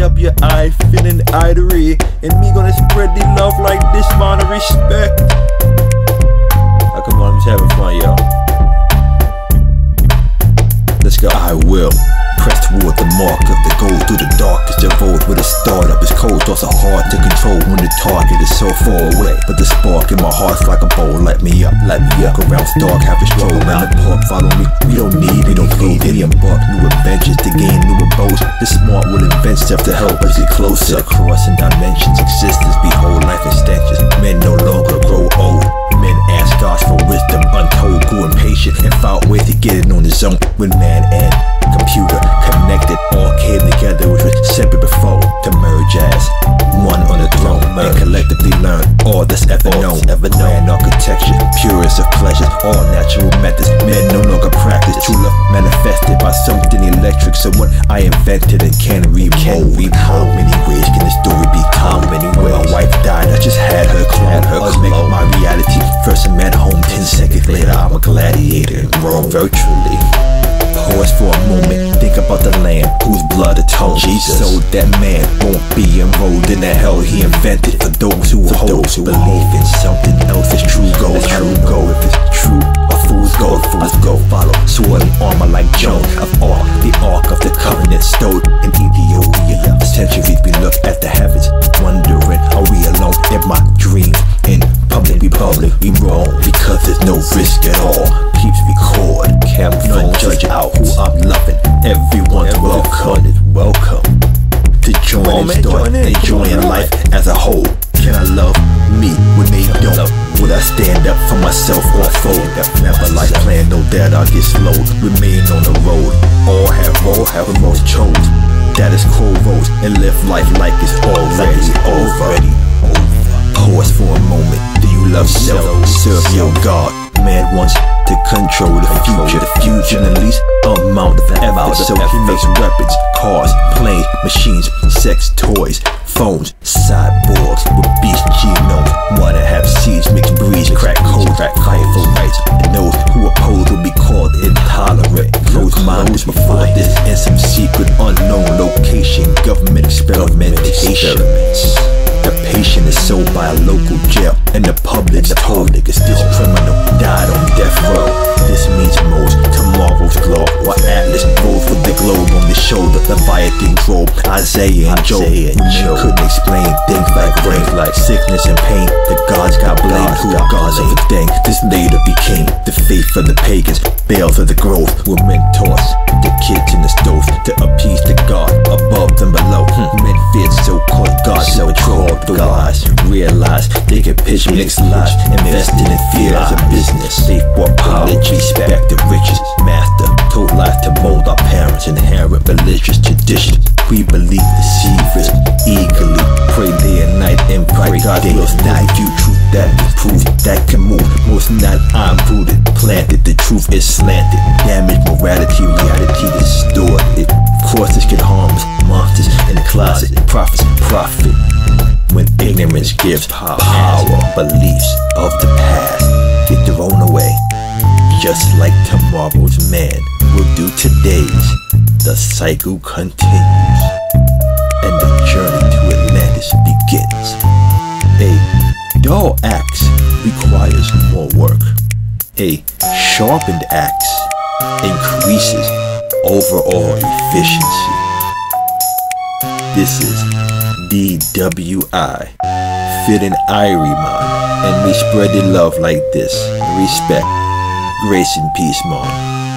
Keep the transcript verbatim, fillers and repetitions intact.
up your eye, feeling ivory, and me gonna spread the love like this, man, of respect. Oh, come on, I'm just having fun, y'all. Let's go. I will press toward the mark of the goal through the darkest of road where the startup is cold. Thoughts are hard to control when the target is so far away, but the spark in my heart's like a bowl. Light me up, light me up. Go around dark, have a stroll around the park. Follow me. We don't need, we don't need any embark new adventures to gain new abodes. The smart will invent stuff to help us get closer. Crossing dimensions, existence, behold life extensions. Men no longer grow old. Men ask God for wisdom, untold, grew impatient and found ways to get it on his own. When man and computer connected, all came together, which was simple before to merge as one on the throne and collectively learn all that's ever known. Ever known architecture, purest of pleasures, all natural methods. Men no longer practice true love, manifested by something electric. So what I invented and can remold. How many ways can the story be told? How many ways? My wife died, I just had her clone. Her make my reality. First I'm at home, ten seconds later I'm a gladiator in Rome. Virtually. Pause for a moment, think about the lamb whose blood atoned. Jesus, so that man won't be enrolled in the hell he invented. For those who for hold, those who believe in something else is true gold. I don't go if it's true. A fool's go, fools go follow. Sword and armor like Joan of Arc, the ark of the covenant stowed in Ethiopia. For centuries we look at the heavens, wondering, are we alone in my dreams? In public we public, we wrong because there's no risk at all. Keeps record, camera phone, judge out who I'm loving. Everyone's welcome, is welcome to join and start enjoying life as a whole. Can I love me when they don't? Would I stand up for myself or fold? Never like plan, no doubt I'll get slowed. Remain on the road, all have role, have the most chose. That is cold roads and live life like it's already over. Pause for a moment. Do you love self? Serve your God. Man wants to control the future, the future, and the least amount of effort. So he makes weapons, cars, planes, machines, sex toys, phones, cyborgs with beast genomes. Wanna have seeds, mix breeds, crack codes, crack fight for rights. And those who oppose will be called intolerant. Close minded before this in some secret unknown location. Government experimentation. The patient is sold by a local jail, and the public's told niggas this criminal died on death row. This means most tomorrow's globe, while Atlas rolls with the globe on his shoulder. Leviathan drove Isaiah and Job. Couldn't explain things like rain, like sickness and pain. The gods got blamed, who gods of a thing. This later became the faith of the pagans. Bales of the grove were mentors. The kids in the stove to appease the God above and below. Men feared so-called gods, so trolled the wise. Realized they could pitch mixed lies, invested in fear as a business. They bought power, respect the riches. Master told lies to mold our parents, inherit religious traditions. We believe deceivers eagerly pray day and night and pray God will not do truth that is proved, that can move. Most not I'm rooted, planted. The truth is slanted. Damage morality, reality distorted. Forces can harm us, monsters in the closet. Prophets profit when ignorance gives power. Beliefs of the past get thrown away, just like tomorrow's man will do today's. The cycle continues, and the journey to Atlantis begins. A dull axe requires more work. A sharpened axe increases overall efficiency. This is D W I, Fit and Irie, man, and we spread the love like this. Respect, grace and peace, man.